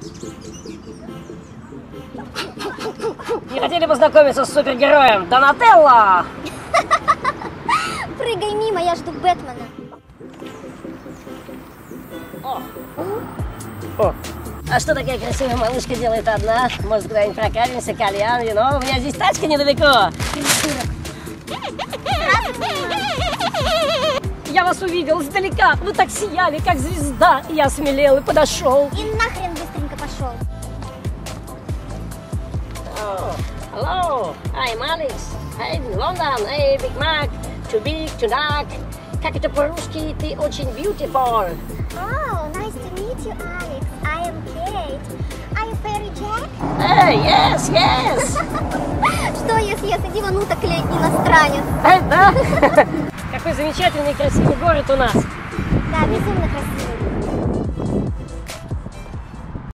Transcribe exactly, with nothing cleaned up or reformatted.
Не хотели познакомиться с супергероем Донателло? Прыгай мимо, я жду Бэтмена. О. О. А что такая красивая малышка делает одна? Может, куда-нибудь прокатимся, кальян, вино? У меня здесь тачка недалеко. Я вас увидел издалека. Вы так сияли, как звезда. И я смелел и подошел. И нахрен быстренько пошел. Oh, hello, I'm Alex. Hey, London. Hey, Big Mac. Too big, too dark. Как это по-русски? Ты очень beautiful. Oh, nice to meet you, Alex. I am Kate. Are you Fairy Jack? Hey, yes, yes. Что, если я среди вануток или иностранец? Эй, да? Какой замечательный красивый город у нас. Да, безумно красивый.